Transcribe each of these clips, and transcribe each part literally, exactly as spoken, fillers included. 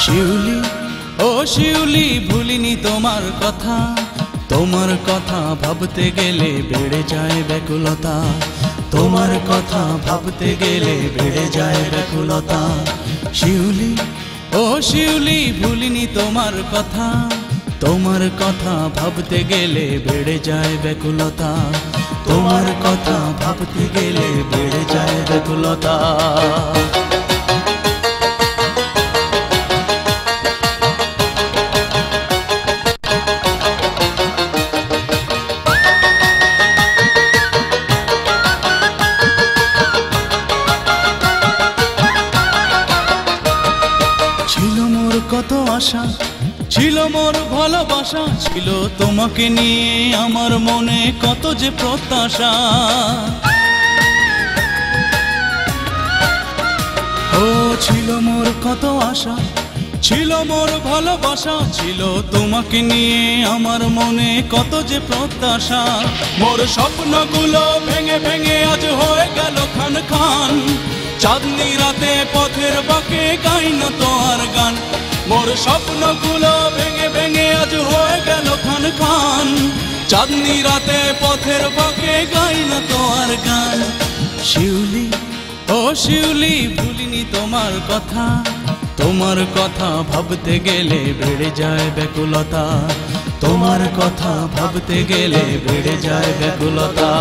শিউলি ও শিউলি ভুলিনি তোমার কথা, তোমার কথা ভাবতে গেলে বেড়ে যায় ব্যাকুলতা, তোমার কথা ভাবতে গেলে বেড়ে যায় ব্যাকুলতা। শিউলি ও শিউলি ভুলিনি তোমার কথা, তোমার কথা ভাবতে গেলে বেড়ে যায় ব্যাকুলতা, তোমার কথা ভাবতে গেলে বেড়ে যায় ব্যাকুলতা। ছিল মোর কত আশা, ছিল মোর ভালোবাসা, ছিল তোমাকে নিয়ে আমার মনে কত যে প্রত্যাশা। ও ছিল মোর কত আশা, ছিল মোর ভালোবাসা, ছিল তোমাকে নিয়ে আমার মনে কত যে প্রত্যাশা। মোর স্বপ্নগুলো ভেঙে ভেঙে আজ হয়ে গেল খান খান, চাঁদনি রাতে পথের বাঁকে গাই না তো আর গান। মোর স্বপ্নগুলো ভেঙে ভেঙে আজ হয়ে গেল খান খান, চাঁদনি রাতে পথের বাঁকে গাই না তো আর গান। শিউলি ও শিউলি ভুলিনি তোমার কথা, তোমার কথা ভাবতে গেলে বেড়ে যায় ব্যাকুলতা, তোমার কথা ভাবতে গেলে বেড়ে যায় ব্যাকুলতা।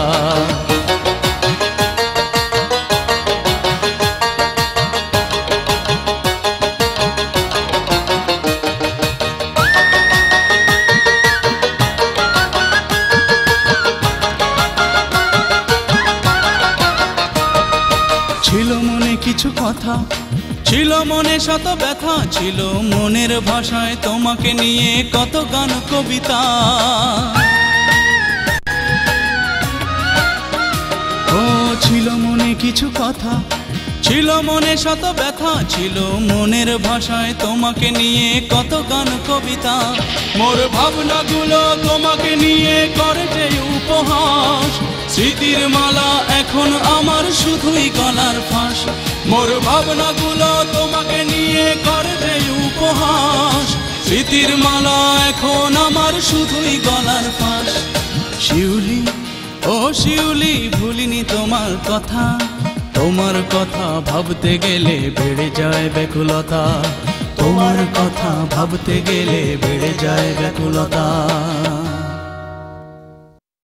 ছিল মনে কিছু কথা, ছিল মনে শত ব্যথা, ছিল মনের ভাষায় তোমাকে নিয়ে কত গান কবিতা। ও ছিল মনে কিছু কথা, ছিল মনে শত ব্যথা, ছিল মনের ভাষায় তোমাকে নিয়ে কত গান কবিতা। মোর ভাবনাগুলো তোমাকে নিয়ে করে যে উপহাস, স্মৃতির মালা এখন আমার শুধুই গলার ফাঁস। মোর ভাবনাগুলো তোমাকে নিয়ে করে যে উপহাস, স্মৃতির মালা এখন আমার শুধুই গলার ফাঁস। শিউলি ও শিউলি ভুলিনি তোমার কথা, তোমার কথা ভাবতে গেলে বেড়ে যায় ব্যাকুলতা, তোমার কথা ভাবতে গেলে বেড়ে যায় ব্যাকুলতা।